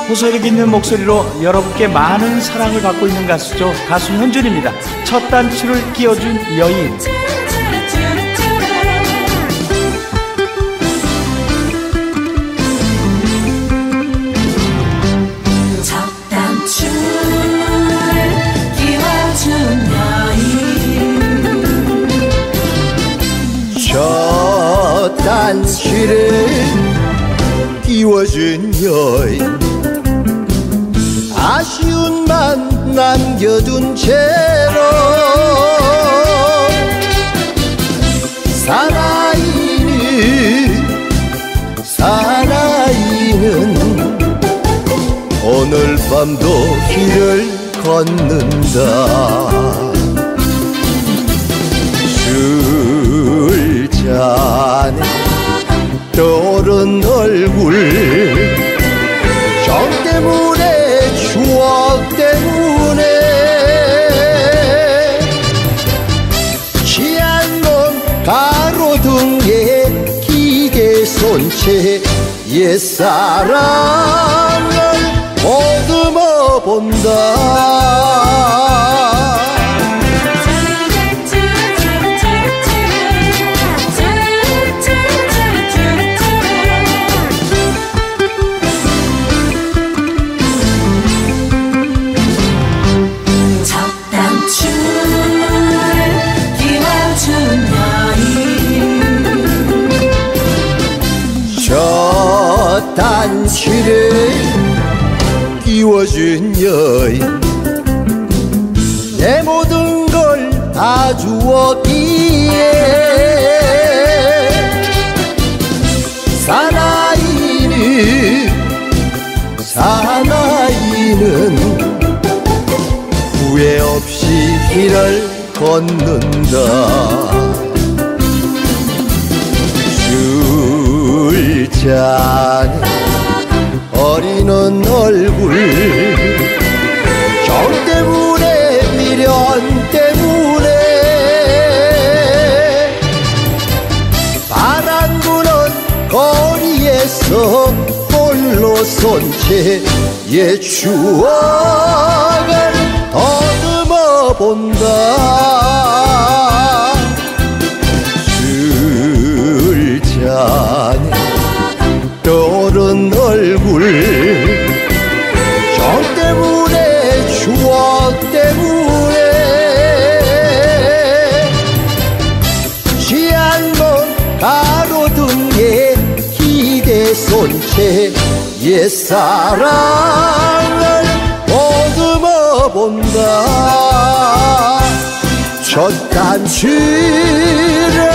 호소력 있는 목소리로 여러분께 많은 사랑을 받고 있는 가수죠. 가수 현준입니다. 첫 단추를 끼워준 여인. 첫 단추를 끼워준 여인, 아쉬움만 남겨둔 채로 사나이는 오늘 밤도 길을 걷는다. 술잔에 떠오른 얼굴, 정 때문에 추억 때문에 취한 몸 가로등에 기계 손채 옛사랑을 보듬어 본다. 첫 단추를 끼워준 여인, 내 모든 걸 다 주었기에 사나이는 후회 없이 길을 걷는다. 술잔에 어리는 얼굴, 정 때문에 미련 때문에 바람 부는 거리에서 홀로 선 채 옛 추억을 더듬어 본다. 술잔에 떠오른 얼굴, 정 때문에 추억 때문에 취한 몸 가로등에 기대 손채 옛사랑을 보듬어 본다. 첫 단추를